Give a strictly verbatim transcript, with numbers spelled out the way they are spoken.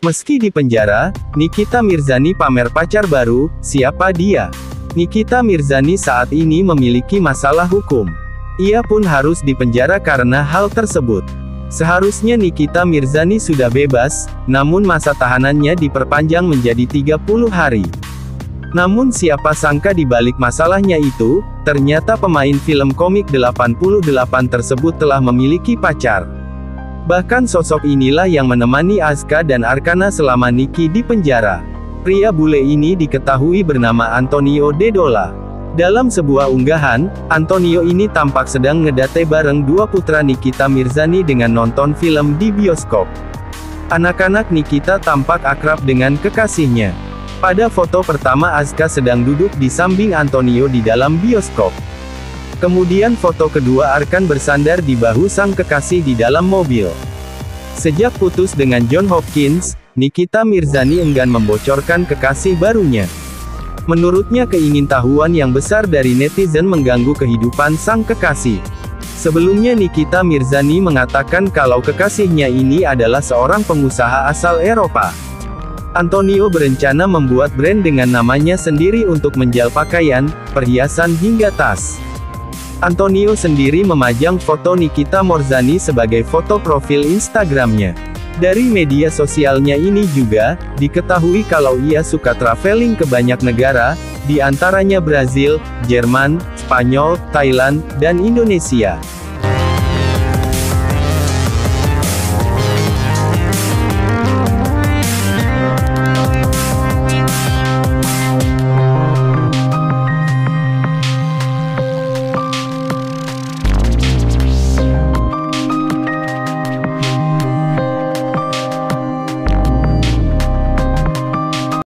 Meski di penjara, Nikita Mirzani pamer pacar baru. Siapa dia? Nikita Mirzani saat ini memiliki masalah hukum. Ia pun harus dipenjara karena hal tersebut. Seharusnya Nikita Mirzani sudah bebas, namun masa tahanannya diperpanjang menjadi tiga puluh hari. Namun siapa sangka di balik masalahnya itu, ternyata pemain film komik delapan puluh delapan tersebut telah memiliki pacar. Bahkan sosok inilah yang menemani Azka dan Arkana selama Niki di penjara. Pria bule ini diketahui bernama Antonio Dedola. Dalam sebuah unggahan, Antonio ini tampak sedang ngedate bareng dua putra Nikita Mirzani dengan nonton film di bioskop. Anak-anak Nikita tampak akrab dengan kekasihnya. Pada foto pertama Azka sedang duduk di samping Antonio di dalam bioskop. Kemudian foto kedua Arkan bersandar di bahu sang kekasih di dalam mobil. Sejak putus dengan John Hopkins, Nikita Mirzani enggan membocorkan kekasih barunya. Menurutnya keingintahuan yang besar dari netizen mengganggu kehidupan sang kekasih. Sebelumnya Nikita Mirzani mengatakan kalau kekasihnya ini adalah seorang pengusaha asal Eropa. Antonio berencana membuat brand dengan namanya sendiri untuk menjual pakaian, perhiasan hingga tas. Antonio sendiri memajang foto Nikita Mirzani sebagai foto profil Instagramnya. Dari media sosialnya ini juga, diketahui kalau ia suka traveling ke banyak negara, di antaranya Brazil, Jerman, Spanyol, Thailand, dan Indonesia.